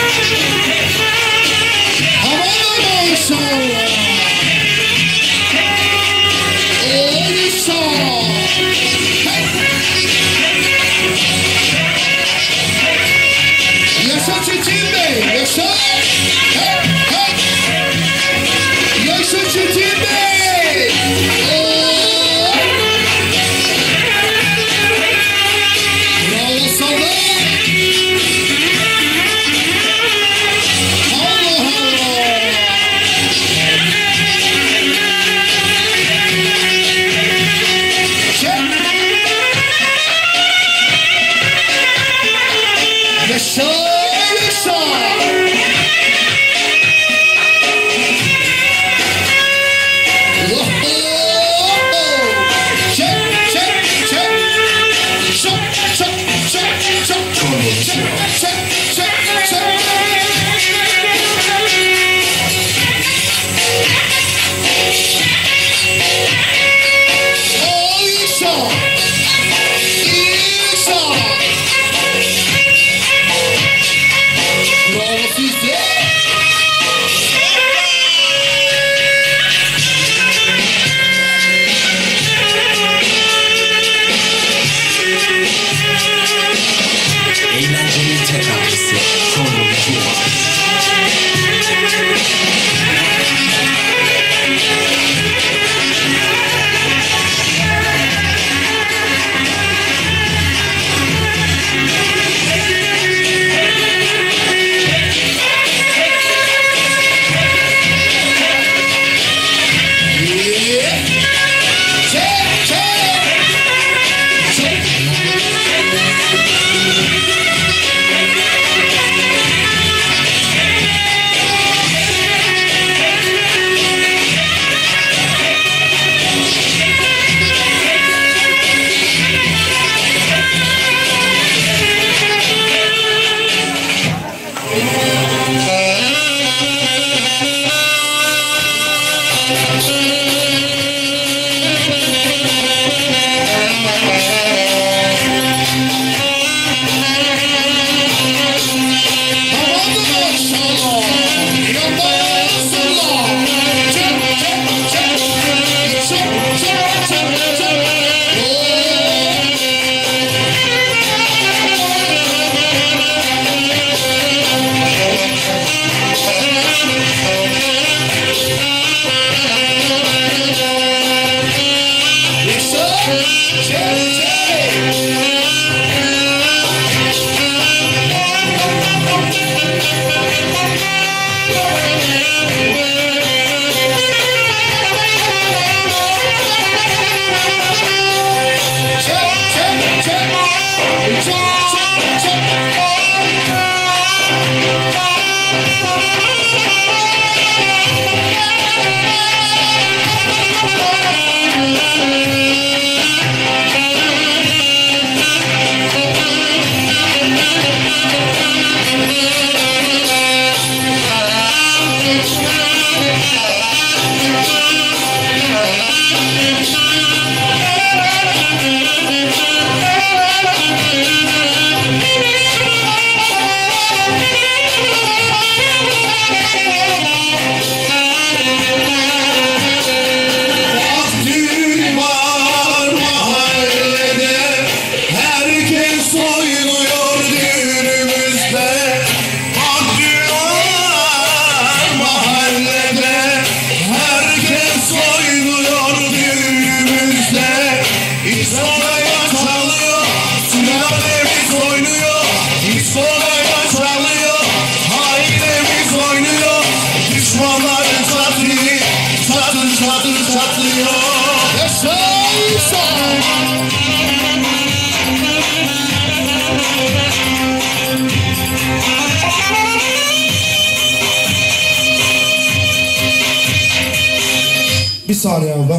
Bir saniye abla.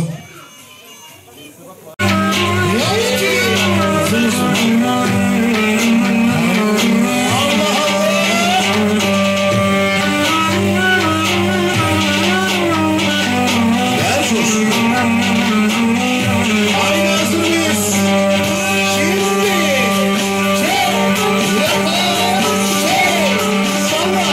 Salla.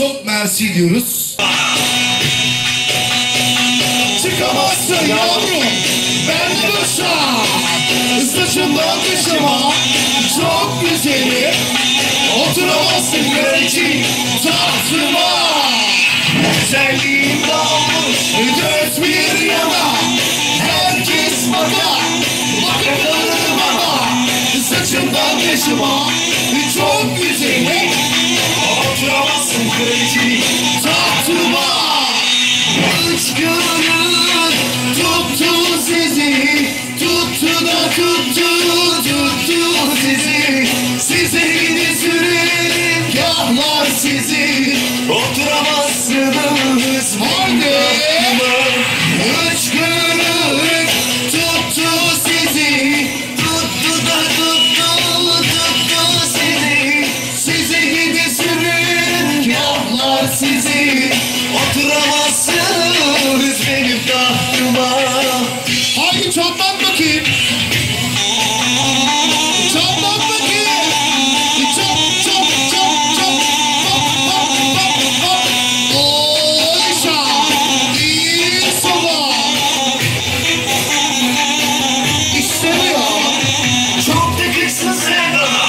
çok mersi diyoruz. Çıkamazsın yavrum ben dışa, saçımdan dışıma çok güzelim. Oturamazsın belki tahtıma. Güzelliğim dağılmış dört bir yana, herkes bana bakılır bana. Saçımdan dışıma çok güzelim. Oturamazsın belki tahtıma. Hıçkırık tuttu sizi, tuttu da tuttu sizi. Size gidi sürerim yahlar sizi. Oturamazsınız anne. Hıçkırık tuttu sizi, tuttu da tuttu sizi. Size gidi sürerim yahlar sizi. Oturamazsınız benim tahtıma. Haydi çaptan bakayım. Çaptan bakayım. Çap. Oysa iyi sabah. İstemiyor. Çok dıkıksın sen bana.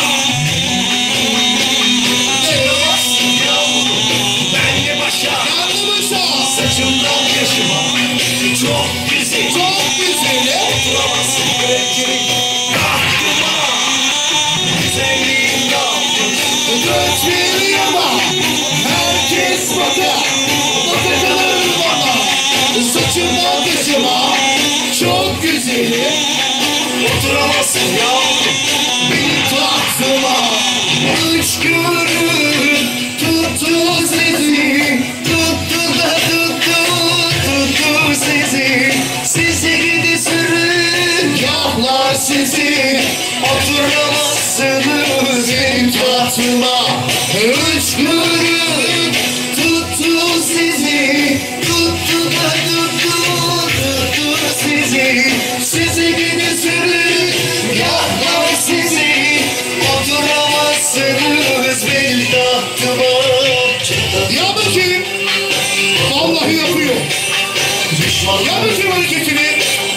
Çıkamazsın yavrum benle başa. Saçımdan yaşıma çok güzel. Çok güzel. Oturamazsın belki tahtıma. Güzelliğim dağılmış dört bir yana, herkes bakılır bana. Saçımdan yaşıma çok güzelim. Oturamazsın yavrum benim tahtıma. Hıçkırık tuttu sizi, tuttu da tuttu sizi. Sizi gidi sürün yahlar sizi. Oturamazsınız benim tahtıma. Hıçkırık tuttu sizi, tuttu da tuttu sizi. Sizi gidi sürün yahlar sizi. Oturamazsınız benim tahtıma. Ya bakayım. Vallahi yapıyor. Ya bakayım hareketini.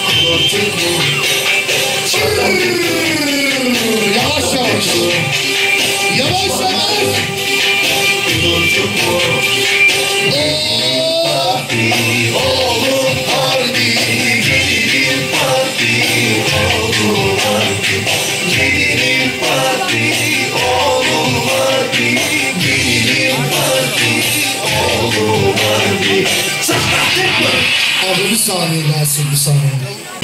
Yavaş yavaş. Yavaş yavaş. Oğlum harbi, gelinim harbi. Oğlum harbi, gelinim harbi. Oğlum harbi, gelinim harbi. Oğlum harbi. Sakatlık mı? Abi bir saniye gelsin, bir saniye.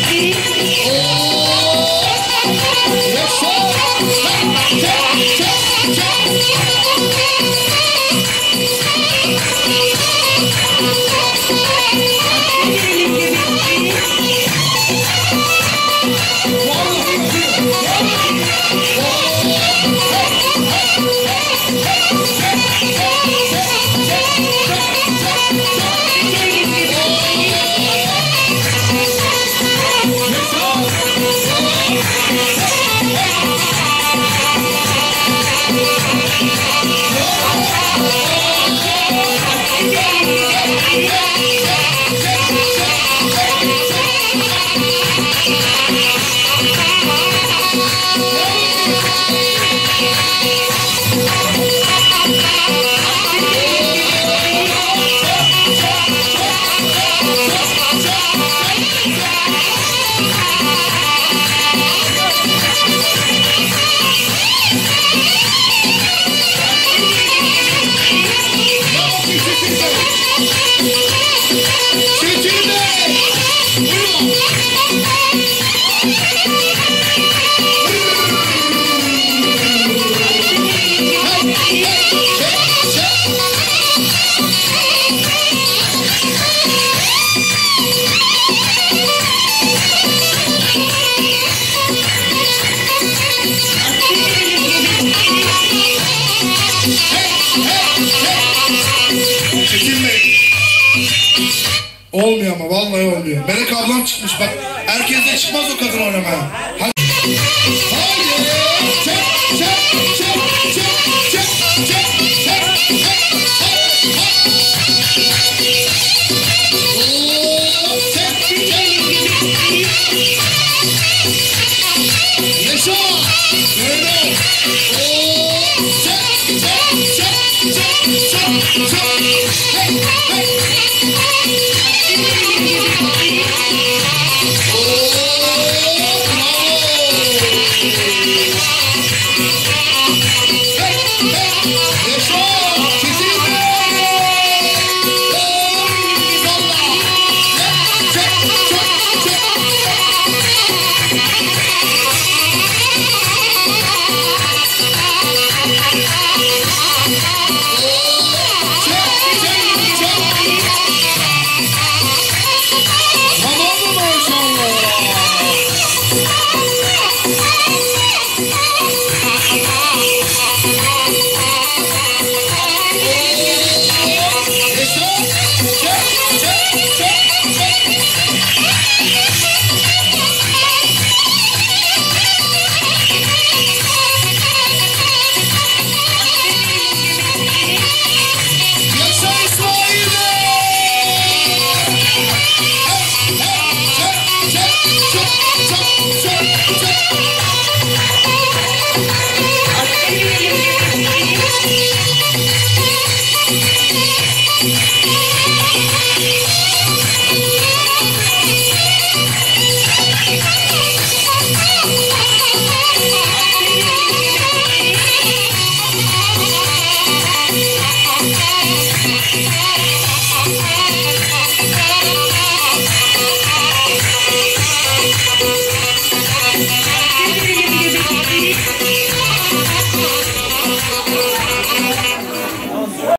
Olmuyor ama vallahi olmuyor. Melek ablam çıkmış bak. Herkese çıkmaz o kadın oynamaya. Hadi. Haydi. Çek.